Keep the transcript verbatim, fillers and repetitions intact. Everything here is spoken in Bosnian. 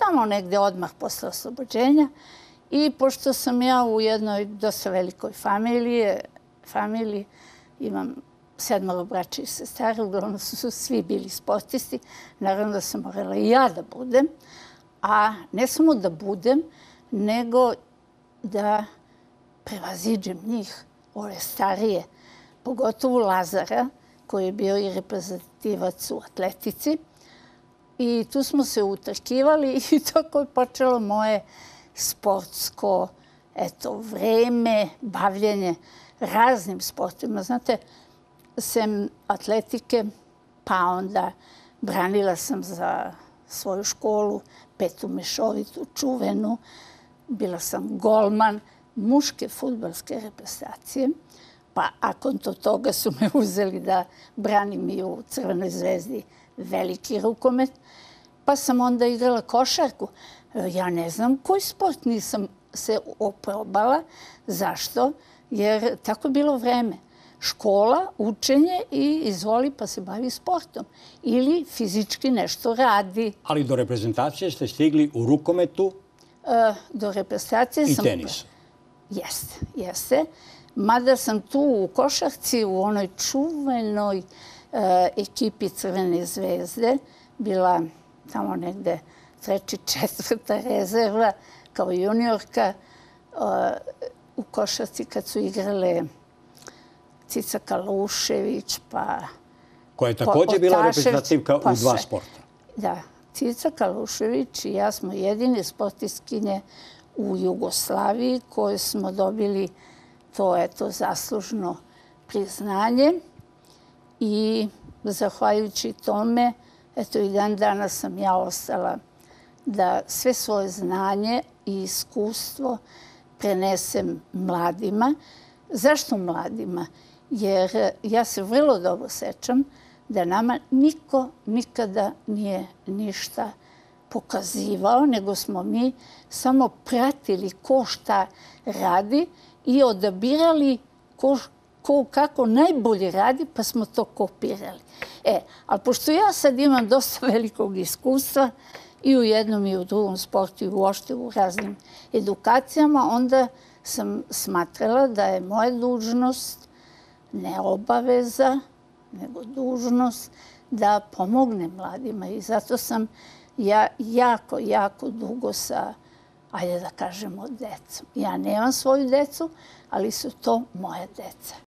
tamo negde odmah posle oslobođenja. I pošto sam ja u jednoj dosta velikoj familiji, familiji imam sedmoro braća i sestara, uglavnom su svi bili sportisti, naravno da sam morala i ja da budem, a ne samo da budem, nego da prevaziđem njih, ove starije, pogotovo Lazara, koji je bio i reprezentativac u atletici. I tu smo se utrkivali i tako je počelo moje sportsko eto, vreme, bavljenje raznim sportima. Znate, sem atletike, pa onda branila sam za svoju školu, petu mešovitu, čuvenu. Bila sam golman muške fudbalske reprezentacije. Pa ako do toga su me uzeli da branim i u Crvenoj zvezdi veliki rukomet. Pa sam onda igrala košarku. Ja ne znam koji sport nisam se oprobala. Zašto? Jer tako je bilo vreme. Škola, učenje i izvoli pa se bavi sportom. Ili fizički nešto radi. Ali do reprezentacije ste stigli u rukometu do reprezentacije i sam... tenisu. Jeste, jeste. Mada sam tu u košarci, u onoj čuvenoj ekipi Crvene zvezde, bila tamo negde treća, četvrta rezerva kao juniorka u košarci kad su igrale Cica Kalušević, pa... Koja je također bila reprezentativka u dva sporta. Da, Cica Kalušević i ja smo jedine sportistkinje u Jugoslaviji koje smo dobili to eto zaslužno priznanje i zahvaljujući tome, eto i dan danas sam ja ostala da sve svoje znanje i iskustvo prenesem mladima. Zašto mladima? Jer ja se vrlo dobro sećam da nama niko nikada nije ništa pokazivao, nego smo mi samo pratili ko šta radi i odabirali ko, ko kako najbolje radi, pa smo to kopirali. E, ali pošto ja sad imam dosta velikog iskustva i u jednom i u drugom sportu i uopšte u raznim edukacijama, onda sam smatrala da je moja dužnost, ne obaveza, nego dužnost da pomognem mladima. I zato sam ja jako, jako dugo sa, ajde da kažemo, decom. Ja nemam svoju decu, ali su to moje deca.